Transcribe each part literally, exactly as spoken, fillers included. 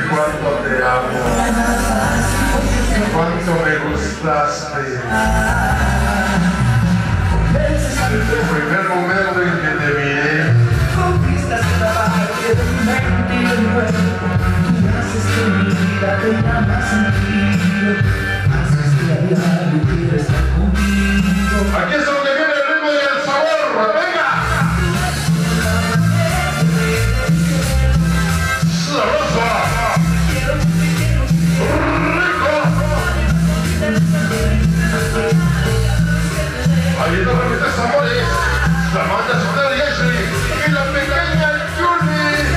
cuánto te amo, cuánto me gustaste. Desde el primer momento en que te miré, conquistaste la parte de mi mente y el cuerpo. Tú haces que mi vida tenga más sentido. Haces que a diario quiera estar conmigo. aquí es donde viene el ritmo y el sabor. ¡Venga! ¡Sabroso! ¡Rico! Ahí está mis tres amores, Samantha, Soledad y Ashley, y la pequeña Julie.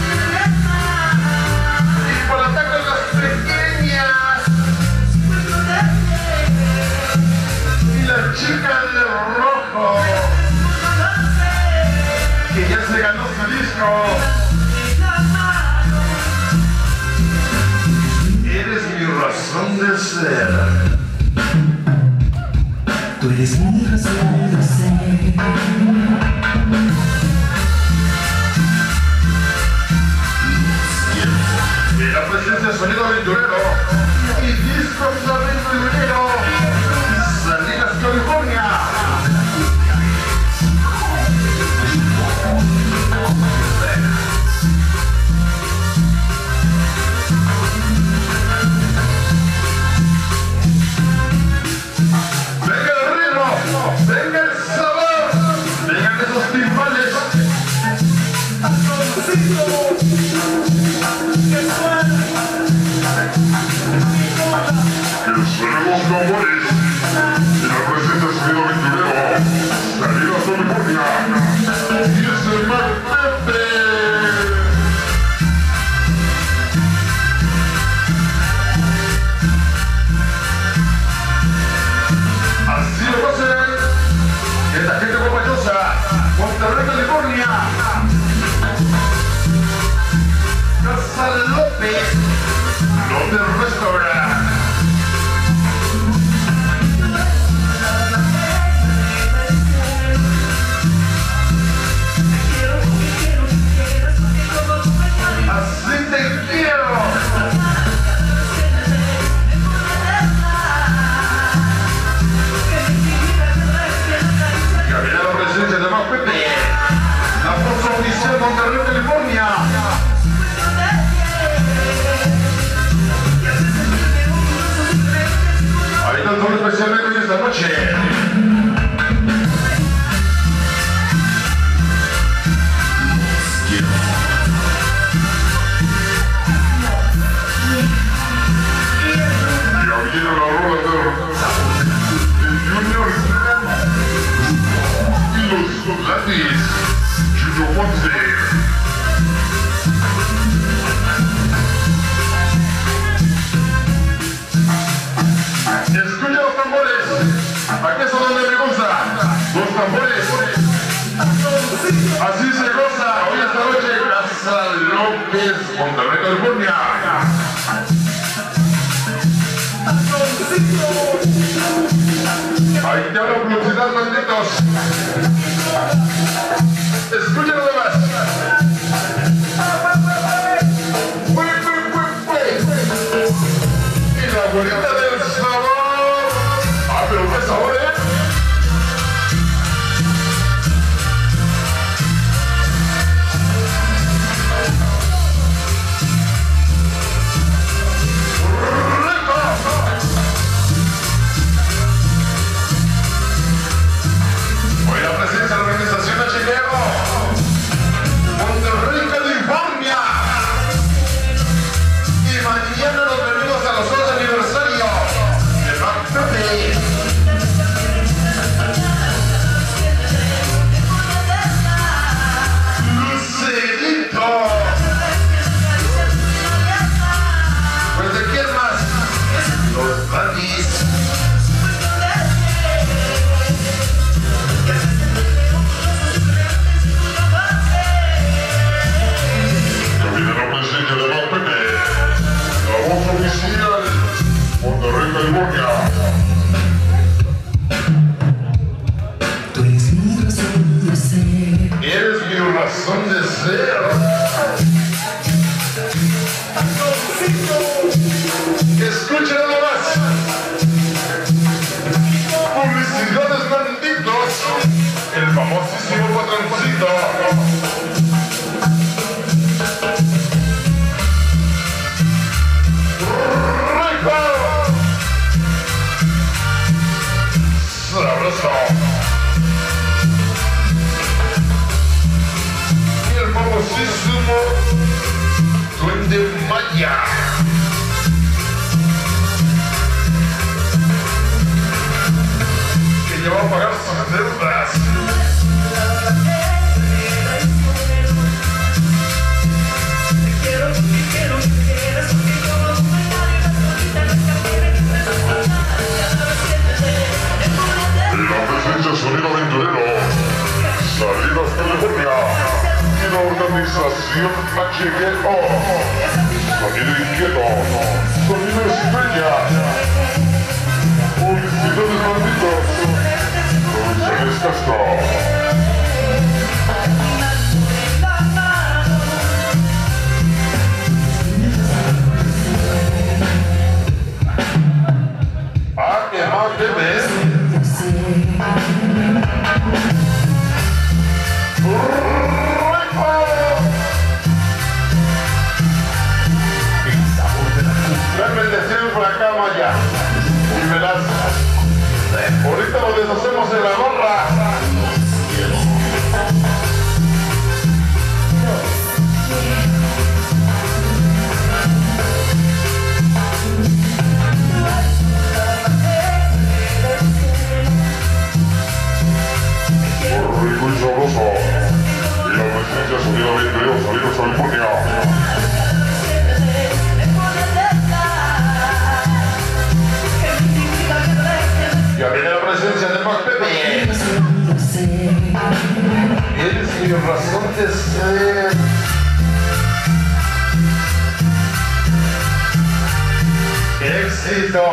Y por ataque las pequeñas. Y la chica de rojo, que ya se ganó su disco. Eres mi razón de ser. Tú eres mi razón de ser. Y la presencia de Sonido Aventurero y Discos Aventurero, Salinas, California. Venga el ritmo, venga el sabor, vengan esos timbales. Seremos tambores y la presencia de Sonido Aventurero, Salinas, California, y es el Mac Pepe. Así lo hacen esta gente compañosa, Monterrey, California, Casa López, López Restaurant. Así te quiero. Cabina la presencia de Mac Pepe, la fuerza oficial Monterrey, California. Ahí está todo especialmente en esta noche. La rola de Junior y los Solatis, Junior Ponce. Escucha los tambores, aquí es donde me gusta, los tambores. Así se goza hoy esta noche, Casa López, Monterrey, California. Ahí te hablo velocidad, malditos. Escuchen lo demás. Y la abuelita del sabor. Ah, pero qué sabor, ¿eh? Hoy la presencia de la organización H G R Monterrey, California. Y mañana nos venimos a los dos aniversario de Mac Pepe. Lucerito. Pues de quién más? Los Batis. Oficial, Monterrey, California. Tú eres mi razón de ser. Eres mi razón de ser. Escuchen nada más. Publicidades malditos. El famosísimo patroncito. ¡Rico! ¡Sabroso! Y el famosísimo Duende Maya. Que va a pagar sus deudas. La presencia Sonido Aventurero, Salidas California y la organización H G O, Sonido Inquieto, Sonido Estrella, Publicidades Malditos, Producciones Castro. Ah, que más te ves. Dame el deseo por acá, Maya. Y verás. Ahorita nos deshacemos en la barra. Rico y sabroso. Y la presencia Sonido Aventurero, Salidas California. Ya viene la presencia de Mac Pepe. Eres mi razón de ser. ¡Éxito!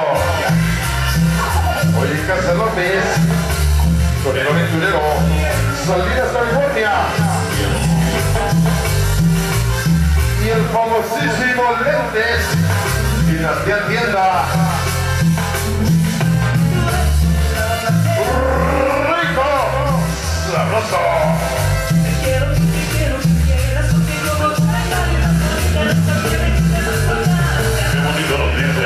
Oye, Casa López, Sonido Aventurero, Salidas California. Y el famosísimo Lentes, Dinastía Tienda. ¡Rico! ¡Sabroso! ¡Qué bonito lo dice!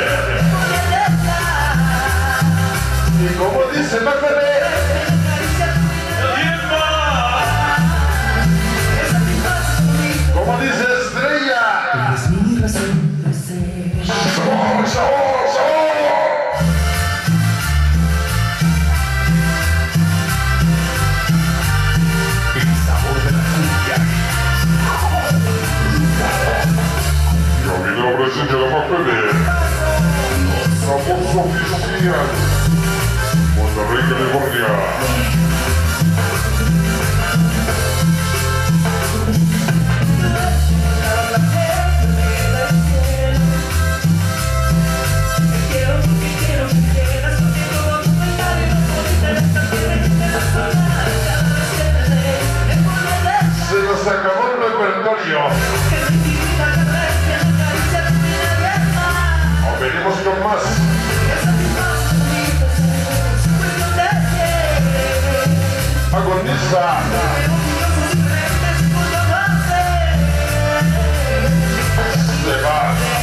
Y como dice Mac Pepe, como dice Estrella, ¡sabor, sabor, sabor! El sabor de la cumbia. Y a mí la presencia de Mac Pepe, sabor oficial, Monterrey, California. Se nos acabó el repertorio. O venimos con más. Agoniza. Se va.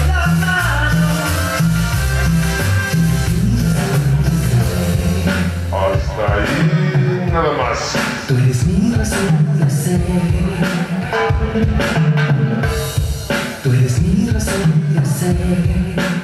Hasta ahí nada más. Tú eres mi razón de ser. Tú eres mi razón de ser.